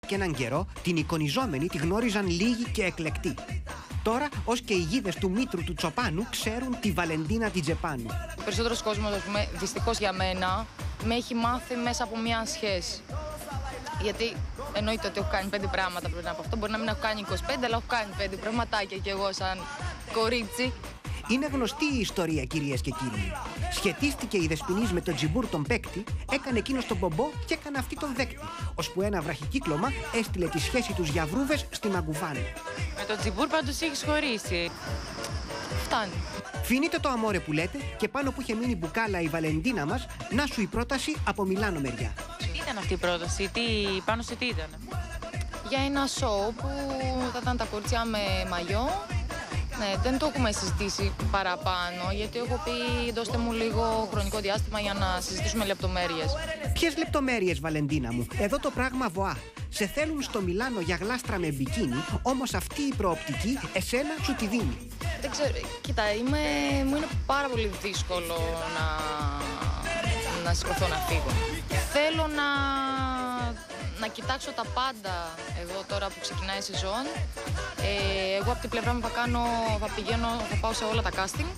και έναν καιρό την εικονιζόμενη τη γνώριζαν λίγοι και εκλεκτοί. Τώρα, ως και οι γίδες του Μήτρου του Τσοπάνου ξέρουν τη Βαλεντίνα την Τζεπάνου. Ο περισσότερος κόσμος, ας πούμε, δυστυχώς για μένα, με έχει μάθει μέσα από μια σχέση. Γιατί εννοείται ότι έχω κάνει 5 πράγματα πριν από αυτό. Μπορεί να μην έχω κάνει 25, αλλά έχω κάνει 5 πραγματάκια κι εγώ σαν κορίτσι. Είναι γνωστή η ιστορία, κυρίες και κύριοι. Σχετίστηκε η Δεσποινής με τον Τζιμπούρ τον παίκτη, έκανε εκείνος τον πομπό και έκανε αυτή τον δέκτη. Ώσπου ένα βραχικύκλωμα έστειλε τη σχέση τους για βρούβες στη Μαγκουβάνη. Με τον Τζιμπούρ πάντως έχεις χωρίσει. Φτάνει. Φινείτε το αμόρε που λέτε και πάνω που είχε μείνει μπουκάλα η Βαλεντίνα μας, να σου η πρόταση από Μιλάνο μεριά. Τι ήταν αυτή η πρόταση, πάνω σε τι ήταν? Για ένα σοου που θα ήταν τα κορίτσια με μαγιό. Ναι, δεν το έχουμε συζητήσει παραπάνω, γιατί έχω πει δώστε μου λίγο χρονικό διάστημα για να συζητήσουμε λεπτομέρειες. Ποιες λεπτομέρειες, Βαλεντίνα μου? Εδώ το πράγμα βοά. Σε θέλουν στο Μιλάνο για γλάστρα με μπικίνι, όμως αυτή η προοπτική εσένα σου τη δίνει. Δεν ξέρω, κοίτα, μου είναι πάρα πολύ δύσκολο να σηκωθώ να φύγω. Θέλω να κοιτάξω τα πάντα εδώ τώρα που ξεκινάει η σεζόν. Εγώ από την πλευρά μου θα πάω σε όλα τα casting.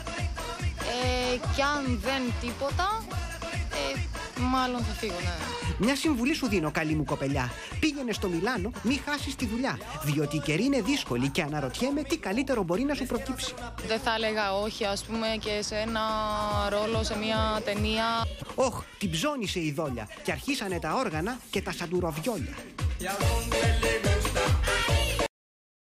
Και αν δεν τίποτα, μάλλον θα φύγω, ναι. Μια συμβουλή σου δίνω, καλή μου κοπελιά. Πήγαινε στο Μιλάνο, μη χάσεις τη δουλειά. Διότι η καιρή είναι δύσκολη και αναρωτιέμαι τι καλύτερο μπορεί να σου προκύψει. Δεν θα έλεγα όχι, ας πούμε, και σε ένα ρόλο σε μια ταινία. Όχ, την ψώνισε η δόλια και αρχίσανε τα όργανα και τα σαντουροβιόλια.